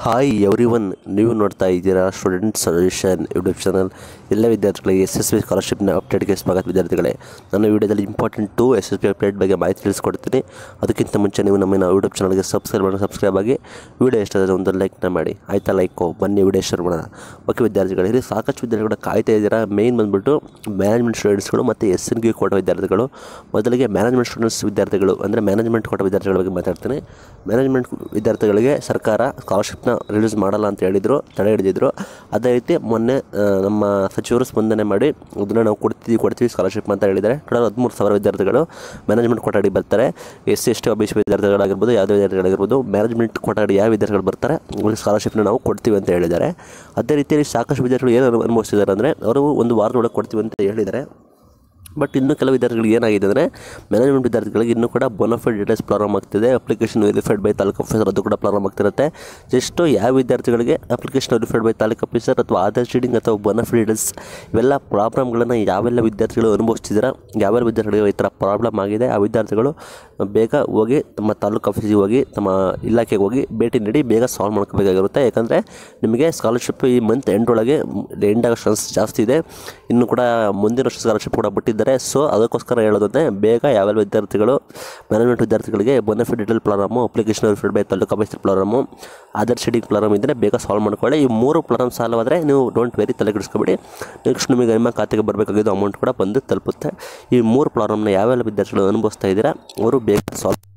Hi everyone, ನೀವು ನೋಡ್ತಾ ಇದ್ದೀರಾ ಸ್ಟೂಡೆಂಟ್ ಸೊಲ್ಯೂಷನ್ ಯೂಟ್ಯೂಬ್ ಚಾನಲ್. ಎಲ್ಲ ವಿದ್ಯಾರ್ಥಿಗಳಿಗೆ SSB ಸ್ಕಾಲರ್ಶಿಪ್ನ ಅಪ್ಡೇಟ್ಗೆ ಸ್ವಾಗತ. ವಿದ್ಯಾರ್ಥಿಗಳೇ, ನನ್ನ ವಿಡಿಯೋದಲ್ಲಿ ಇಂಪಾರ್ಟೆಂಟ್ SSB ಅಪ್ಡೇಟ್ ಬಗ್ಗೆ ಮಾಹಿತಿ ತಿಳಿಸ್ಕೊಡ್ತೀನಿ. ಅದಕ್ಕಿಂತ ಮುಂಚೆ ನೀವು ನಮ್ಮ ಯೂಟ್ಯೂಬ್ ಚಾನಲ್ಗೆ ಸಬ್ಸ್ಕ್ರೈಬ್ ಆಗಿ ವಿಡಿಯೋ ಇಷ್ಟ ಆದರೆ ಒಂದು ಲೈಕ್ನ ಮಾಡಿ. ಆಯಿತಾ? ಲೈಕು ಬನ್ನಿ ವಿಡಿಯೋ ಶುರು ಮಾಡೋಣ. ಓಕೆ ವಿದ್ಯಾರ್ಥಿಗಳು, ಇಲ್ಲಿ ಸಾಕಷ್ಟು ವಿದ್ಯಾರ್ಥಿಗಳು ಕಾಯ್ತಾ ಇದ್ದೀರಾ. ಮೇನ್ ಬಂದುಬಿಟ್ಟು ಮ್ಯಾನೇಜ್ಮೆಂಟ್ ಸ್ಟೂಡೆಂಟ್ಸ್ಗಳು ಮತ್ತು SNG ಕೋಟಾ ವಿದ್ಯಾರ್ಥಿಗಳು. ಮೊದಲಿಗೆ ಮ್ಯಾನೇಜ್ಮೆಂಟ್ ಸ್ಟೂಡೆಂಟ್ಸ್ ವಿದ್ಯಾರ್ಥಿಗಳು ಅಂದರೆ ಮ್ಯಾನೇಜ್ಮೆಂಟ್ ಕೋಟಾ ವಿದ್ಯಾರ್ಥಿಗಳ ಬಗ್ಗೆ ಮಾತಾಡ್ತೀನಿ. ಮ್ಯಾನೇಜ್ಮೆಂಟ್ ವಿದ್ಯಾರ್ಥಿಗಳಿಗೆ ಸರ್ಕಾರ ಸ್ಕಾಲರ್ಶಿಪ್ನ ರಿಲೀಸ್ ಮಾಡಲ್ಲ ಅಂತ ಹೇಳಿದರು, ತಡೆ ಹಿಡಿದಿದ್ರು. ಅದೇ ರೀತಿ ಮೊನ್ನೆ ನಮ್ಮ ಸಚಿವರು ಸ್ಪಂದನೆ ಮಾಡಿ ಅದನ್ನು ನಾವು ಕೊಡ್ತೀವಿ ಸ್ಕಾಲರ್ಶಿಪ್ ಅಂತ ಹೇಳಿದ್ದಾರೆ. ಟೋಟಲ್ 13,000 ವಿದ್ಯಾರ್ಥಿಗಳು ಮ್ಯಾನೇಜ್ಮೆಂಟ್ ಕೋಟಾಡಿ ಬರ್ತಾರೆ. SC/ST OBC ವಿದ್ಯಾರ್ಥಿಗಳಾಗಿರ್ಬೋದು, ಯಾವುದೇ ವಿದ್ಯಾರ್ಥಿಗಳಾಗಿರ್ಬೋದು, ಮ್ಯಾನೇಜ್ಮೆಂಟ್ ಕೋಟಾಡಿ ಯಾವ ವಿದ್ಯಾರ್ಥಿಗಳು ಬರ್ತಾರೆ ಅವ್ರಿಗೆ ಸ್ಕಾಲರ್ಶಿಪ್ನ ನಾವು ಕೊಡ್ತೀವಿ ಅಂತ ಹೇಳಿದ್ದಾರೆ. ಅದೇ ರೀತಿಯಲ್ಲಿ ಸಾಕಷ್ಟು ವಿದ್ಯಾರ್ಥಿಗಳು ಏನು ಅನುಭವಿಸ್ತಿದ್ದಾರೆ ಅಂದರೆ ಅವರು ಒಂದು ವಾರದೊಳಗೆ ಕೊಡ್ತೀವಿ ಅಂತ ಹೇಳಿದ್ದಾರೆ. ಬಟ್ ಇನ್ನೂ ಕೆಲವು ವಿದ್ಯಾರ್ಥಿಗಳಿಗೆ ಏನಾಗಿದೆ ಅಂದರೆ ಮ್ಯಾನೇಜ್ಮೆಂಟ್ ವಿದ್ಯಾರ್ಥಿಗಳಿಗೆ ಇನ್ನೂ ಕೂಡ ಬೋನಫೈಡ್ ಡೀಟೇಲ್ಸ್ ಪ್ರಾರಂಭ ಆಗ್ತಿದೆ. Application verified by taluk officer ಅದು ಕೂಡ ಪ್ರಾರಂಭ ಆಗ್ತಿರುತ್ತೆ. ಜಸ್ಟ್ ಯಾವ ವಿದ್ಯಾರ್ಥಿಗಳಿಗೆ application verified by taluk officer ಅಥವಾ ಆಧಾರ್ ಶೀಡಿಂಗ್ ಅಥವಾ ಬೋನಫೈಡ್ ಡೀಟೇಲ್ಸ್ ಇವೆಲ್ಲ ಪ್ರಾಬ್ಲಮ್ಗಳನ್ನು ಯಾವೆಲ್ಲ ವಿದ್ಯಾರ್ಥಿಗಳು ಅನುಭವಿಸ್ತಿದ್ದೀರಾ, ಯಾವೆಲ್ಲ ವಿದ್ಯಾರ್ಥಿಗಳಿಗೆ ಈ ಥರ ಪ್ರಾಬ್ಲಮ್ ಆಗಿದೆ, ಆ ವಿದ್ಯಾರ್ಥಿಗಳು ಬೇಗ ಹೋಗಿ ತಮ್ಮ ತಾಲೂಕು ಆಫೀಸಿಗೆ ಹೋಗಿ ತಮ್ಮ ಇಲಾಖೆಗೆ ಹೋಗಿ ಭೇಟಿ ನೀಡಿ ಬೇಗ ಸಾಲ್ವ್ ಮಾಡ್ಕೋಬೇಕಾಗಿರುತ್ತೆ. ಯಾಕಂದರೆ ನಿಮಗೆ ಸ್ಕಾಲರ್ಶಿಪ್ ಈ ಮಂತ್ ಎಂಡೊಳಗೆ ಎಂಡ್ ಆಗೋ ಚಾನ್ಸ್ ಜಾಸ್ತಿ ಇದೆ. ಇನ್ನು ಕೂಡ ಮುಂದಿನ ವರ್ಷ ಸ್ಕಾಲರ್ಶಿಪ್ ಕೂಡ ಬಿಟ್ಟಿದ್ದಾರೆ. ಸೊ ಅದಕ್ಕೋಸ್ಕರ ಹೇಳೋದಂತೆ ಬೇಗ ಯಾವೆಲ್ಲ ವಿದ್ಯಾರ್ಥಿಗಳು ಮ್ಯಾನೇಜ್ಮೆಂಟ್ ವಿದ್ಯಾರ್ಥಿಗಳಿಗೆ bonafide detail problem, application verified by taluk officer problem, Aadhaar seeding problem ಇದ್ದರೆ ಬೇಗ ಸಾಲ್ವ್ ಮಾಡ್ಕೊಳ್ಳಿ. ಈ 3 ಪ್ರಾಬ್ಲಮ್ ಸಾಲ್ವ್ ಆದರೆ ನೀವು ಡೋಂಟ್ ವೆರಿ ತಲೆ ಕೆಡಿಸ್ಕೊಬೇಡಿ. ನೆಕ್ಸ್ಟ್ ನಿಮಗೆ ನಿಮ್ಮ ಖಾತೆಗೆ ಬರಬೇಕಾಗಿದ್ದು ಅಮೌಂಟ್ ಕೂಡ ಬಂದು ತಲುಪುತ್ತೆ. ಈ 3 ಪ್ರಾಬ್ಲಮ್ನ ಯಾವೆಲ್ಲ ವಿದ್ಯಾರ್ಥಿಗಳು ಅನುಭವಿಸ್ತಾ ಇದ್ದೀರಾ ಅವರು ಬೇಗ ಸಾಲ್ವ್